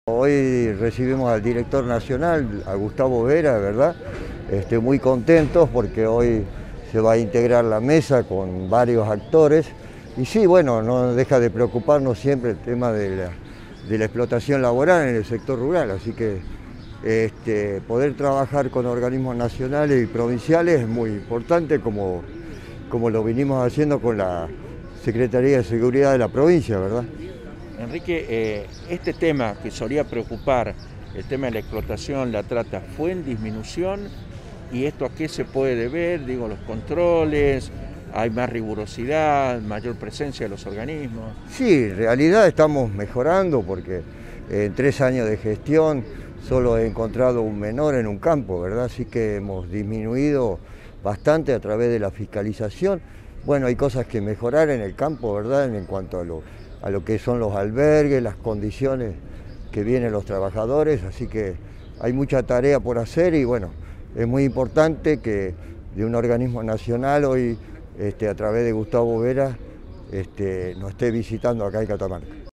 Hoy recibimos al director nacional, a Gustavo Vera, ¿verdad? Muy contentos porque hoy se va a integrar la mesa con varios actores. Y sí, bueno, no deja de preocuparnos siempre el tema de la explotación laboral en el sector rural, así que poder trabajar con organismos nacionales y provinciales es muy importante, como lo vinimos haciendo con la Secretaría de Seguridad de la provincia, ¿verdad? Enrique, este tema que solía preocupar, el tema de la explotación, la trata, ¿fue en disminución? ¿Y esto a qué se puede deber? Digo, los controles, hay más rigurosidad, mayor presencia de los organismos. Sí, en realidad estamos mejorando porque en 3 años de gestión solo he encontrado un menor en un campo, ¿verdad? Así que hemos disminuido bastante a través de la fiscalización. Bueno, hay cosas que mejorar en el campo, ¿verdad? En cuanto a lo que son los albergues, las condiciones que vienen los trabajadores, así que hay mucha tarea por hacer y bueno, es muy importante que de un organismo nacional hoy, a través de Gustavo Vera, nos esté visitando acá en Catamarca.